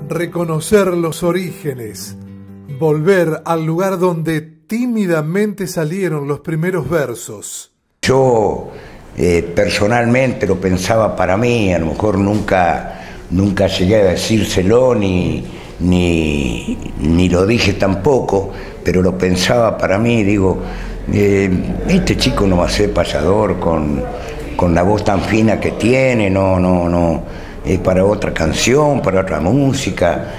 Reconocer los orígenes, volver al lugar donde tímidamente salieron los primeros versos. Yo personalmente lo pensaba para mí, a lo mejor nunca llegué a decírselo ni lo dije tampoco, pero lo pensaba para mí. Digo, este chico no va a ser payador con la voz tan fina que tiene, no, es para otra canción, para otra música.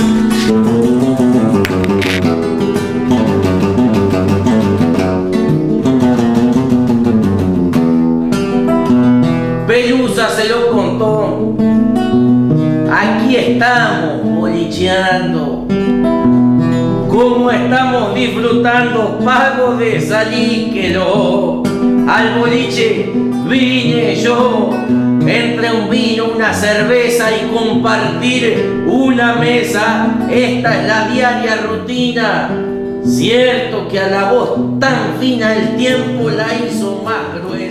Pelusa se lo contó, aquí estamos bolicheando, como estamos disfrutando, pago de salíquelo. Al boliche vine yo, entre un vino, una cerveza y compartir una mesa. Esta es la diaria rutina. Cierto que a la voz tan fina el tiempo la hizo más gruesa.